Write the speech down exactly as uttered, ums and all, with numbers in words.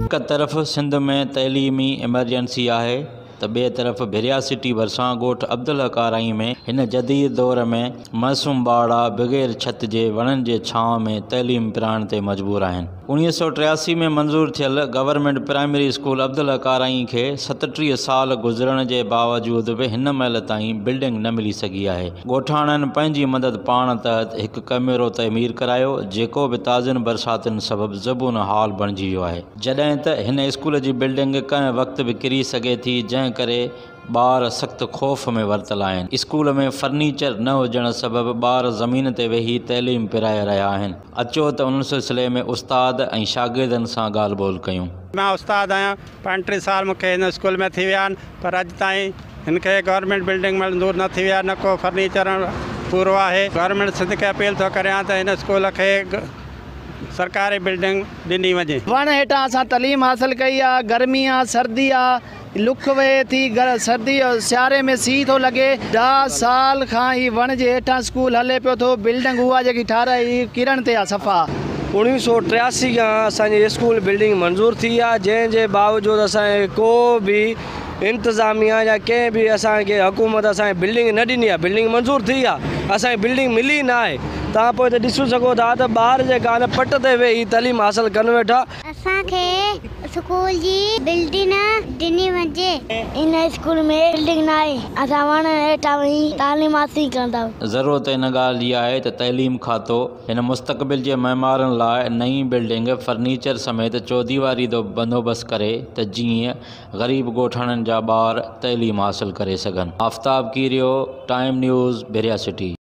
एक तरफ़ सिंध में तइलीमी इमरजेंसी है तो बे तरफ़ भिरिया सिटी भरसां ॻोठ अब्दुल हक आराई में हिन जदीद दौर में मासूम ॿार बग़ैर छत जे वणनि जे छांव में तइलीम पिराइण ते मजबूर आहिनि। उणिवीह सौ टियासी में मंज़ूर थियल government primary school Abdul Haq आराई खे सतटीह साल गुज़रण जे बावजूद बि हिन महिल ताईं बिल्डिंग न मिली सघी आहे। ॻोठाणनि पंहिंजी मदद पाण तहत हिकु कमरो तइमीर करायो जेको बि ताज़नि बरसातुनि सबबि ज़बून हाल बणिजी वियो आहे। जॾहिं त हिन स्कूल जी बिल्डिंग कंहिं वक़्त बि किरी सघे थी, जंहिं करे ॿार सख़्त ख़ौफ़ में वरतल आहिनि। स्कूल में फर्नीचर न हुजण सबबि ॿार ज़मीन ते वेही तइलीम पिराए रहिया आहिनि। अचो त उन सिलसिले में उस्ताद ऐं शागिर्दनि सां ॻाल्हि ॿोल कयूं। मां उस्ताद आहियां। पंटीह साल मूंखे हिन स्कूल में थी विया आहिनि, पर अॼु ताईं हिनखे गवर्नमेंट बिल्डिंग मंज़ूर न थी विया, न को फर्नीचर पूरो आहे। गवर्नमेंट सिंध खे अपील थो करियां त हिन स्कूल खे सरकारी बिल्डिंग ॾिनी वञे। वण हेठां असां तलीम हासिल कई आहे। गर्मी आहे, सर्दी आहे, लुख वे थी, गर सर्दी सियारे में सी थो लॻे। ॾह साल खां ही वण जे हेठां स्कूल हले पियो थो। बिल्डिंग उहा जेकी ठाराई किरण ते आहे सफ़ा। उणिवीह सौ टियासी खां असांजी स्कूल बिल्डिंग मंज़ूर थी आहे, जंहिंजे बावजूदि असांखे को बि इंतिज़ामिया या कंहिं बि असांखे हुकूमत असांखे बिल्डिंग न ॾिनी आहे। बिल्डिंग मंज़ूर थी आहे, असांखे बिल्डिंग मिली न आहे। तव्हां पोइ त ॾिसी सघो था त ॿार जेका न पट ते वेही तइलीम हासिल कनि वेठा। असांखे स्कूल जी बिल्डिंग ॾिनी वञे। इन स्कूल में बिल्डिंग न आहे, असां वण हेठां वेही तालीम हासिल कंदा। ज़रूरत इन ॻाल्हि जी आहे त तइलीम खातो हिन मुस्तक़बिल जे महिमारनि लाइ नई बिल्डिंग फर्नीचर समेत चौदीवारी जो बंदोबस्तु करे त जीअं ग़रीब ॻोठाणनि जा ॿार तइलीम हासिल करे सघनि। Aftab Keerio, time news, Bhiria city.